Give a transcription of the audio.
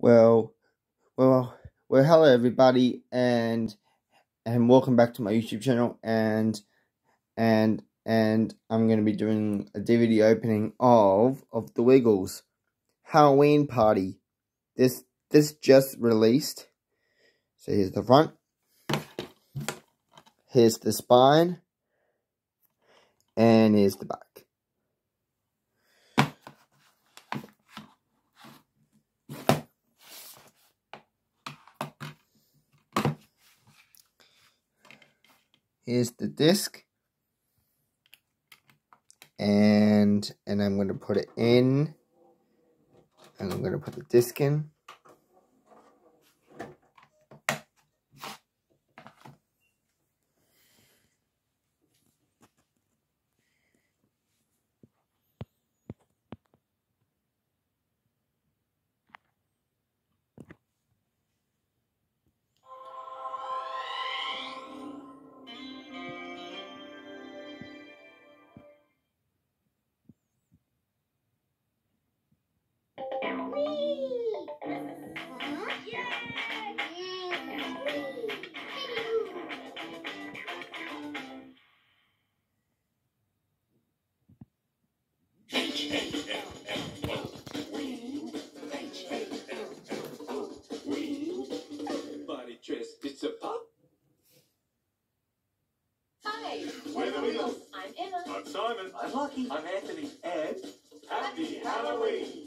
Well, well, hello everybody, and welcome back to my YouTube channel, and I'm going to be doing a DVD opening of The Wiggles Halloween Party. This just released. So here's the front. Here's the spine, and here's the back. Here's the disc, and I'm going to put it in, and I'm going to put the disc in. Body dress, it's a pop. Hi, We're the Wiggles. I'm Emma. I'm Simon. I'm Lucky. I'm Anthony. And Happy Halloween!